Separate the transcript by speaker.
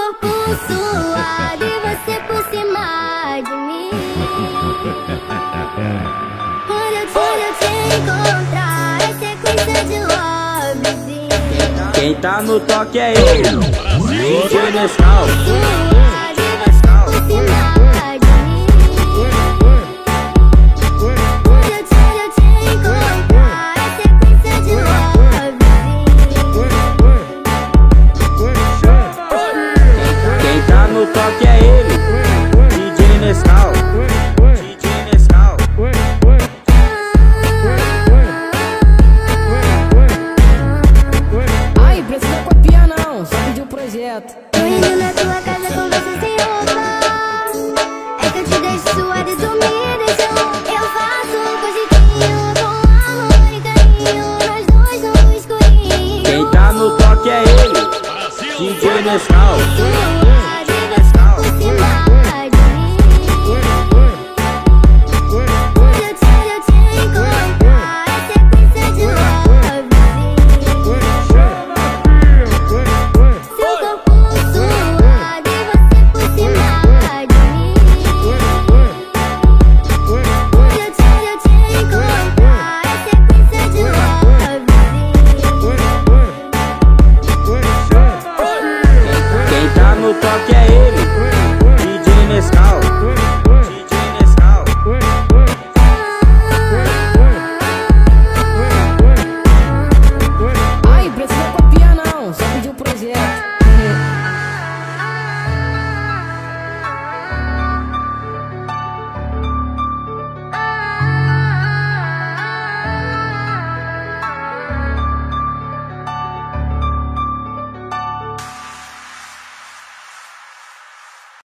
Speaker 1: corpo suado e você por cima de mim. Quando eu te encontrar, é sequência de lovezinho.
Speaker 2: Quem tá no toque é ele, DJ Nescau. No toque é ele, DJ Nescau. DJ Nescau.
Speaker 3: Ai, precisa copiar não, só pedir o projeto.
Speaker 1: Tô indo na tua casa com você sem roupa. É que eu te deixo suada e tu me deixou. Eu faço coziquinho com amor e carinho, nós dois no escurinho.
Speaker 2: Quem tá no toque é ele, DJ Nescau. No toque é ele,